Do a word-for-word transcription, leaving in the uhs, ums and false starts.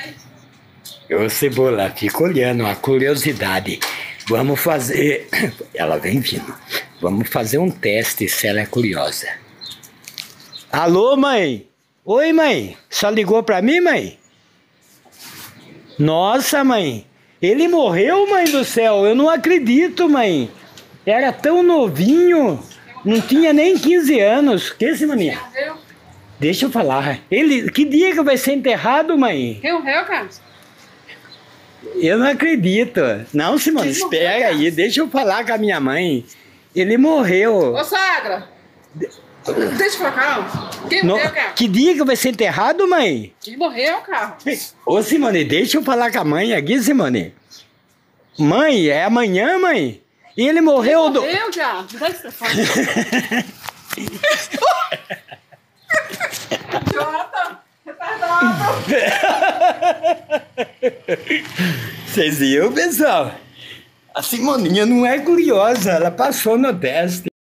Ô, Cebola, fica olhando, uma curiosidade. Vamos fazer... Ela vem vindo. Vamos fazer um teste se ela é curiosa. Alô, mãe? Oi, mãe. Só ligou pra mim, mãe? Nossa, mãe. Ele morreu, mãe do céu. Eu não acredito, mãe. Era tão novinho. Não tinha nem quinze anos. Que esse, maninha? Deixa eu falar. Ele... Que dia que vai ser enterrado, mãe? Quem morreu, Carlos? Eu não acredito. Não, Simone, espera aí. Deixa eu falar com a minha mãe. Ele morreu. Ô, sogra! Deixa eu falar, Carlos. Quem No... morreu, Carlos? Que dia que vai ser enterrado, mãe? Quem morreu, Carlos? Ô, Simone, deixa eu falar com a mãe aqui, Simone. Mãe, é amanhã, mãe? E ele morreu... Quem do... morreu, Carlos? Deixa eu falar. Idiota! Retardado! Vocês viram, pessoal? A Simoninha não é curiosa, ela passou no teste.